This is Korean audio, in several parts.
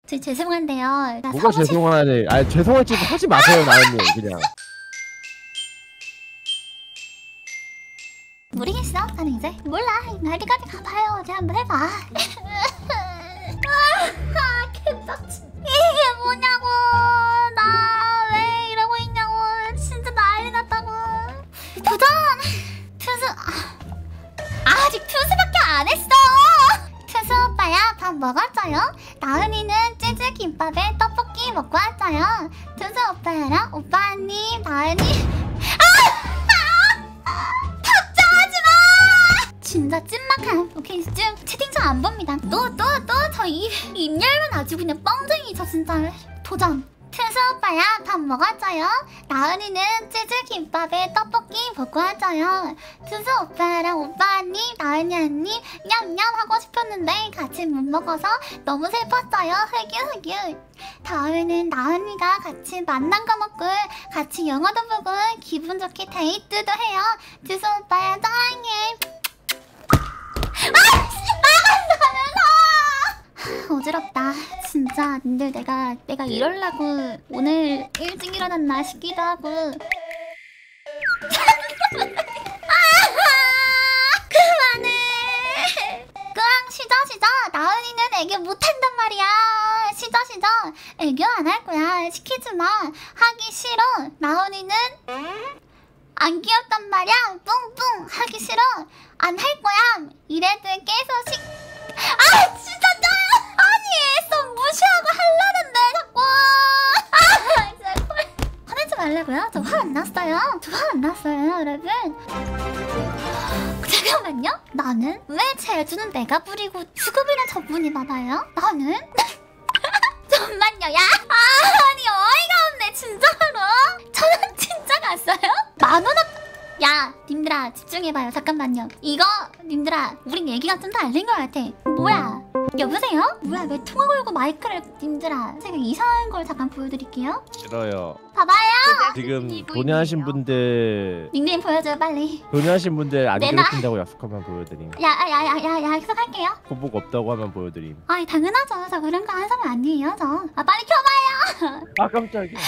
죄송한데요. 나 뭐가 사무실 죄송하네. 아니 죄송할 짓 하지 마세요 나은님 그냥. 모르겠어. 나는 이제 몰라. 어디까지 가봐요. 어디 한번 해봐. 개빡치. 이게 뭐냐고. 나 왜 이러고 있냐고. 진짜 난리 났다고. 도전. 투수. 아직 투수밖에 안 했어. 투수 오빠야 밥 먹었어요? 나은이는 찌질 김밥에 떡볶이 먹고 왔어요. 투수 오빠랑 오빠님 나은이. 진짜 찐막한. 오케이 쭉 채팅창 안 봅니다. 또 저 입 열면 아주 그냥 뻥쟁이. 저 진짜 도전. 투수 오빠야 밥 먹었어요? 나은이는 찌질 김밥에 떡볶이 먹고 왔어요. 투수 오빠랑 오빠님 나은이 언니 냠냠 하고 싶었는데 같이 못 먹어서 너무 슬펐어요. 흑유. 다음에는 나은이가 같이 만난 거 먹고 같이 영화도 보고 기분 좋게 데이트도 해요. 투수 오빠야 사랑해. 어지럽다. 진짜 근데 내가 이럴라고 오늘 일찍 일어났나 싶기도 하고. 그만해. 쉬자. 나은이는 애교 못한단 말이야. 쉬자. 애교 안 할 거야. 시키지 마. 하기 싫어. 나은이는 안 귀엽단 말이야. 뿡뿡 하기 싫어. 안 할 거야. 이래도 계속 진짜 아니 좀 무시하고 하려는데 자꾸. 진짜 화내지 말라고요? 저 화 안 났어요. 여러분. 잠깐만요. 나는 왜 제주는 내가 부리고 수급이랑 저분이 받아요? 나는 잠깐만요. 야 아니 어이가 없네 진짜로. 저는 진짜 갔어요? 10,000원. 야 님들아 집중해봐요. 잠깐만요. 이거 님들아 우린 얘기가 좀 다른 것 같아. 뭐야 여보세요? 뭐야 왜 통화 걸고 마이크를. 님들아 제가 이상한 걸 잠깐 보여드릴게요. 싫어요. 봐봐요. 지금 돈하신 분들 닉네임 보여줘요 빨리. 돈하신 분들 안 내놔. 괴롭힌다고 약속하면 보여드림. 야 약속할게요. 호복 없다고 하면 보여드림. 아이 당연하죠. 저 그런 거 하는 사람 아니에요 저. 빨리 켜봐요. 아 깜짝이야.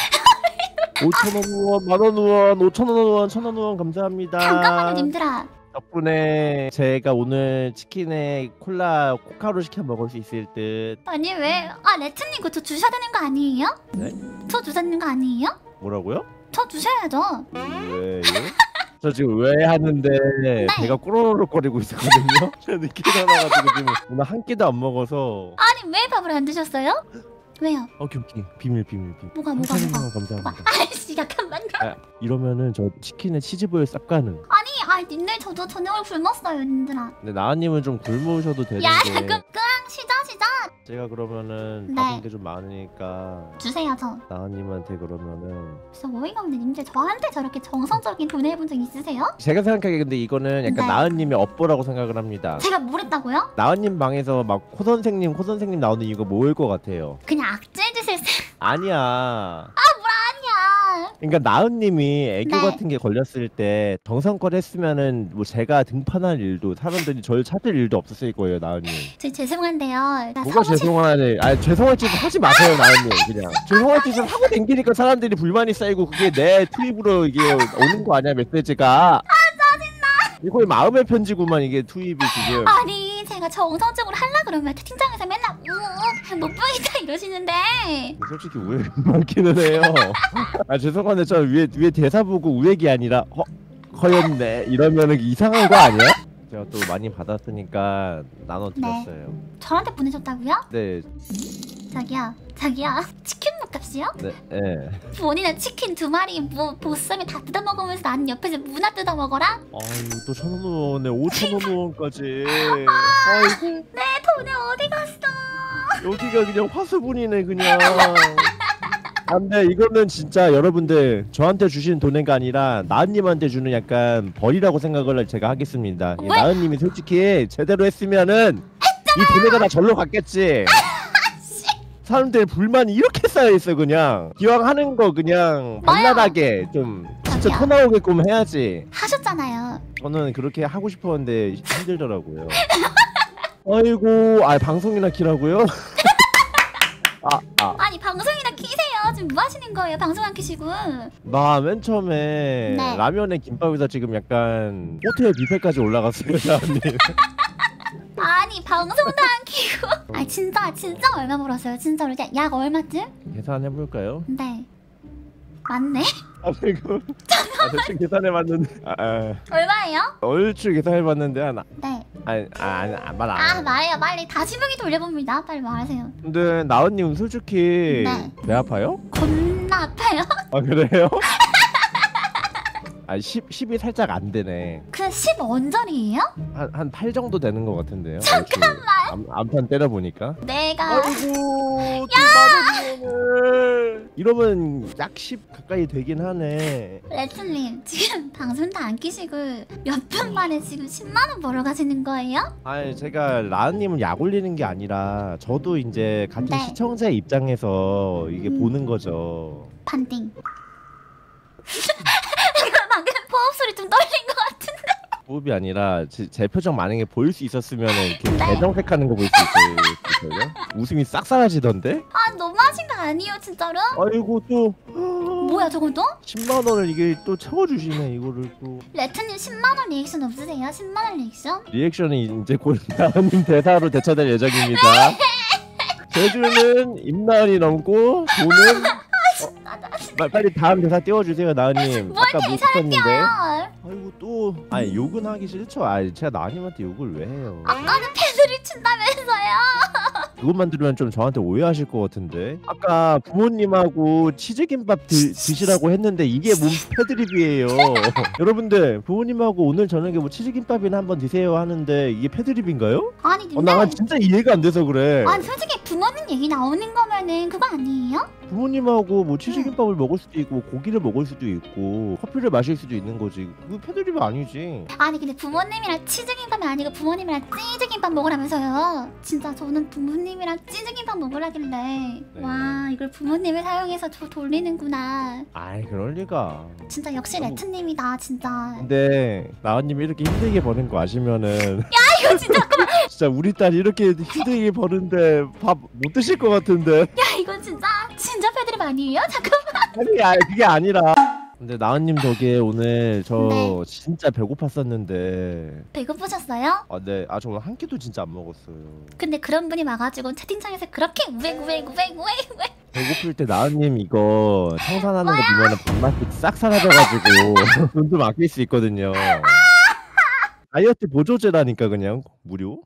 5,000원 후원, 10,000원 후원, 5,000원 후원, 1,000원 후원 감사합니다. 잠깐만요 님들아. 덕분에 제가 오늘 치킨에 콜라 코카로 시켜 먹을 수 있을 듯. 아니 왜? 레트님 그거 저 주셔야 되는 거 아니에요? 네? 저 주셔야 되는 거 아니에요? 뭐라고요? 저 주셔야죠. 왜요? 저 지금 왜 하는데 배가 꾸르륵거리고 있었거든요. 늦게 일어나가지고 지금 오늘 한 끼도 안 먹어서. 아니 왜 밥을 안 드셨어요? 왜요? 오케이 비밀. 뭐가? 감사합니다. 아이씨 잠깐만요. 이러면은 저 치킨에 치즈볼 싹 가능. 아니 님들 저도 저녁을 굶었어요 님들아. 근데 나은님은 좀 굶으셔도 되는데. 야 끄 시작. 제가 그러면은 네. 받은 게 좀 많으니까 주세요 저. 나은님한테 그러면은. 진짜 어이가 없네 님들. 저한테 저렇게 정성적인 돈을 해본 적 있으세요? 제가 생각하기에 근데 이거는 약간 네. 나은님의 업보라고 생각을 합니다. 제가 뭘 했다고요? 나은님 방에서 막 코 선생님 나오는 이거 뭐일 것 같아요? 그냥 악질 짓을 아니야. 아니야. 그러니까 나은님이 애교 네. 같은 게 걸렸을 때 정성껏 했으면은 뭐 제가 등판할 일도 사람들이 저를 찾을 일도 없었을 거예요 나은님. 죄송한데요. 나 뭐가 죄송하네. 아니 죄송할 짓 하지 마세요 나은님 그냥. 죄송할 짓을 하고 댕기니까 사람들이 불만이 쌓이고 그게 내 투입으로 이게 오는 거 아니야 메시지가. 짜증나. 이거 마음의 편지구만 이게 투입이 지금. 아니 제가 정성적으로 하려 그러면 채팅창에서 맨날 못 보겠다 이러시는데. 솔직히 우애 많기는 해요. 아 죄송한데 저 위에 대사 보고 우애기 아니라 허였네 이러면은 이상한 거 아니야? 제가 또 많이 받았으니까 나눠드렸어요. 저한테 보내셨다고요? 네. 자기야 치킨 먹값이요? 네. 네. 본인은 치킨 2마리 뭐 보쌈에 다 뜯어 먹으면서 나는 옆에서 문화 뜯어 먹어라? 아유 또 1,000원 원에 5,000원 원까지. 아이고 내 돈이 어디 갔어? 여기가 그냥 화수분이네 그냥. 안돼 이거는 진짜 여러분들 저한테 주신 돈이 아니라 나은님한테 주는 약간 벌이라고 생각을 제가 하겠습니다. 이 나은님이 솔직히 제대로 했으면은 이 돈에가 다 절로 갔겠지. 사람들 불만이 이렇게 쌓여있어. 그냥 기왕 하는 거 그냥 발랄하게 좀 진짜 터 나오게끔 해야지. 하셨잖아요. 저는 그렇게 하고 싶었는데 힘들더라고요. 아이고 방송이나 키라고요? 아니 방송이나 키세요. 지금 뭐 하시는 거예요? 방송 안 키시고. 나 맨 처음에 네. 라면에 김밥에다 지금 약간 호텔 뷔페까지 올라갔어요, 나은님. 아니 방송도 안 키고. 아 진짜 얼마 벌었어요? 진짜로 약 얼마쯤? 계산해볼까요? 네. 맞네. 이거 대충 계산해봤는데 얼마예요? 얼추 계산해봤는데 네. 말 안 해. 말해요 빨리. 다시 보기 돌려봅니다. 빨리 말하세요. 근데 나은님 솔직히 네. 배 아파요? 겁나 아파요. 아 그래요? 10이 살짝 안 되네. 그 10 언저리예요? 한 8 정도 되는 것 같은데요. 잠깐만. 암판 때려보니까. 내가 아이고 야! 이러면 약 10 가까이 되긴 하네. 레트님 지금 방송도 안 끼시고 몇 분 만에 지금 10만 원 벌어 가시는 거예요? 아니 제가 라은님은 약 올리는 게 아니라 저도 이제 같은 네. 시청자 입장에서 이게 보는 거죠. 반띵. 방금 포흡 소리 좀 떨린 것 같은데. 호흡이 아니라 제 표정 만약에 보일 수 있었으면 이렇게 네. 대정색하는 거 볼 수 있어요. 웃음이 싹 사라지던데? 아 너무하신 거 아니에요 진짜로? 아이고 또 뭐야 저건 또? 10만 원을 이게 또 채워주시네 이거를 또. 레트님 10만 원 리액션 없으세요? 10만 원 리액션? 리액션이 이제 곧 나은님 대사로 대처될 예정입니다. 제주는 임나은이 넘고 돈은 빨리 다음 대사 띄워주세요 나은님. 뭘 아까 못 대사를 썼는데. 띄워요? 아이고 또 욕은 하기 싫죠. 제가 나은님한테 욕을 왜 해요? 아까는 패드립 친다면서요? 그것만 들으면 좀 저한테 오해하실 것 같은데. 아까 부모님하고 치즈김밥 드시라고 했는데 이게 뭔 패드립이에요. 여러분들 부모님하고 오늘 저녁에 뭐 치즈김밥이나 한번 드세요 하는데 이게 패드립인가요? 아니 근데 나 진짜 이해가 안 돼서 그래. 아니 솔직히 부모님 얘기 나오는 거면은 그거 아니에요? 부모님하고 뭐 치즈김밥을 먹을 수도 있고 뭐 고기를 먹을 수도 있고 커피를 마실 수도 있는 거지. 그거 패드립이 아니지. 아니 근데 부모님이랑 치즈김밥이 아니고 부모님이랑 치즈김밥 먹으라면서요. 진짜 저는 부모님이랑 치즈김밥 먹으라길래 와 이걸 부모님을 사용해서 저 돌리는구나. 아이 그럴 리가. 진짜 역시 레트님이다 진짜. 근데 나은님이 이렇게 힘들게 버는 거 아시면은 이거 진짜 진짜 우리 딸 이렇게 힘들게 버는데 밥 못 드실 것 같은데. 야 이거 진짜 패드립 아니에요? 잠깐만. 아니 그게 아니라. 근데 나은님 덕에 오늘 저 네. 진짜 배고팠었는데. 배고프셨어요? 네. 저 오늘 한 끼도 진짜 안 먹었어요. 근데 그런 분이 와가지고 채팅창에서 그렇게 우웩 배고플 때 나은님 이거 청산하는 거 보면은 밥맛이 싹 사라져가지고 돈 좀 아낄 수 있거든요. 다이어트 보조제라니까 그냥 무료.